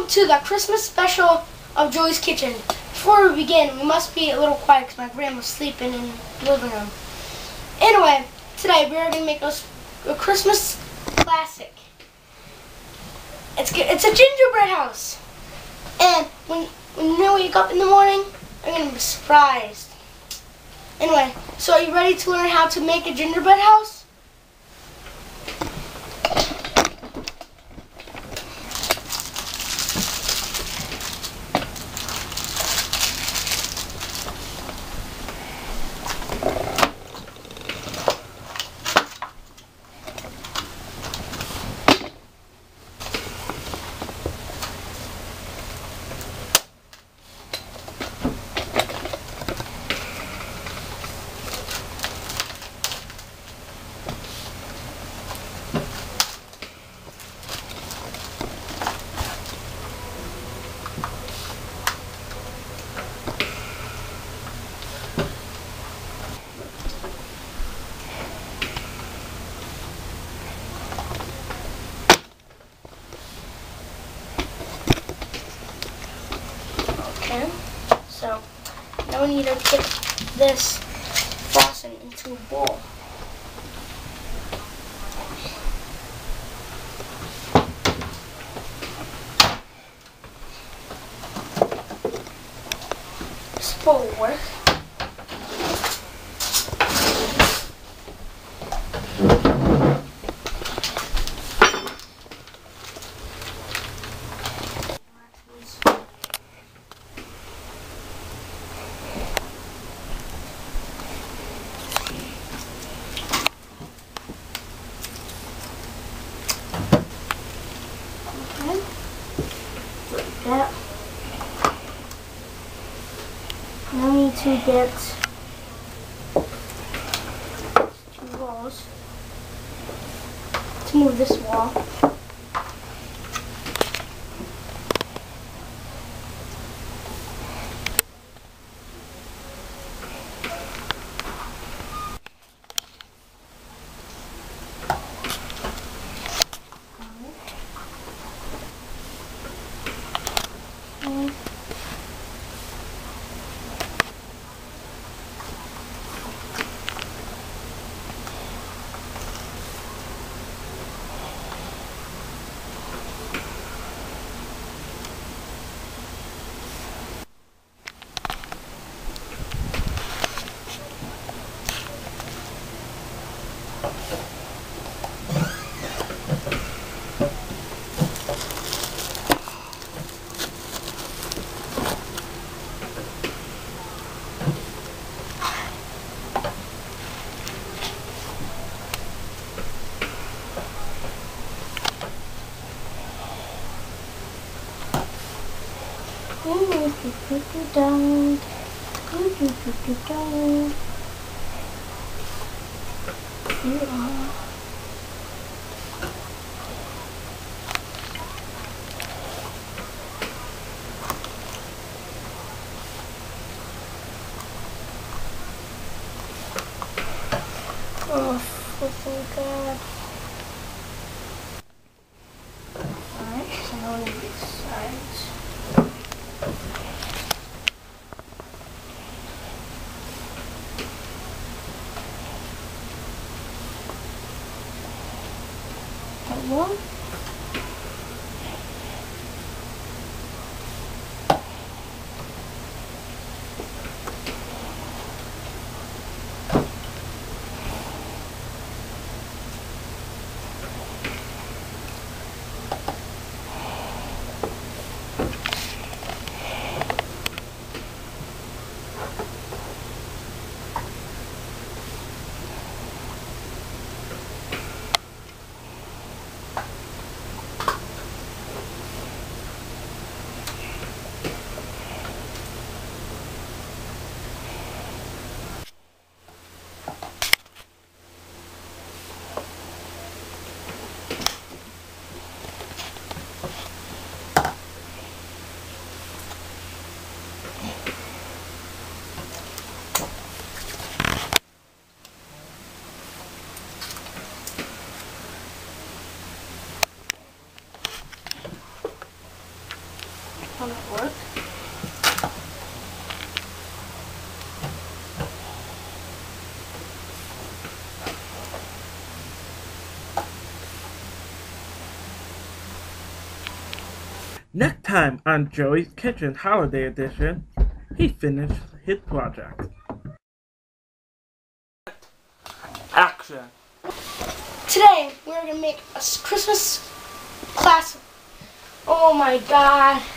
welcome to the Christmas special of Joey's Kitchen. Before we begin, we must be a little quiet because my grandma's sleeping in the living room. Anyway, today we are going to make us a Christmas classic. It's a gingerbread house. And when you wake up in the morning, you're going to be surprised. Anyway, so are you ready to learn how to make a gingerbread house? Okay, so now we need to put this frosting into a bowl. This bowl will work. That. Now we need to get 2 walls to move this wall. Oh, freaking God. Alright, so now we need these sides. That one. on the fork. Next time on Joey's Kitchen Holiday Edition, he finished his project. Action! Today, we're going to make a Christmas classic. Oh my god.